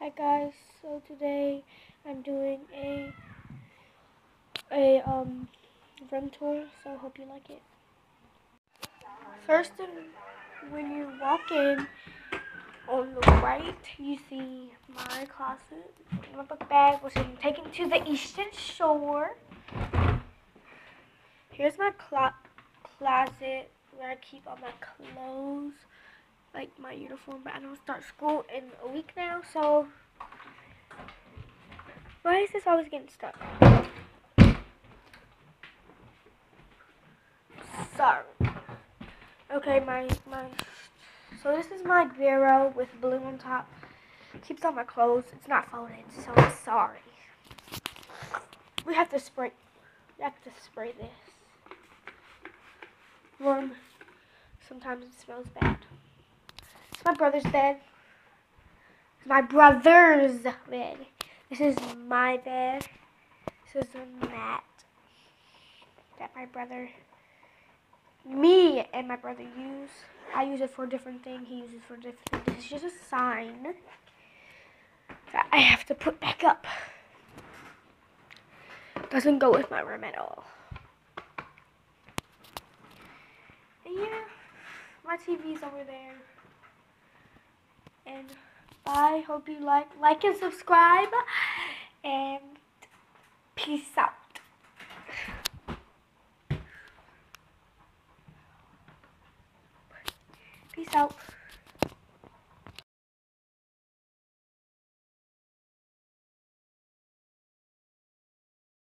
Hi guys, so today I'm doing a room tour, so hope you like it. First, when you walk in, on the right, you see my closet, my book bag, which I'm taking to the Eastern Shore. Here's my closet where I keep all my clothes, like my uniform, but I don't start school in a week now, so why is this always getting stuck? Sorry. Okay, so this is my bureau with blue on top. Keeps all my clothes. It's not folded, so I'm sorry. We have to spray this room. Sometimes it smells bad. It's my brother's bed. It's my brother's bed. This is my bed. This is a mat that me and my brother use. I use it for a different thing. He uses it for a different thing. This is just a sign that I have to put back up. Doesn't go with my room at all. And yeah, my TV's over there. And I hope you like and subscribe. And peace out. Peace out.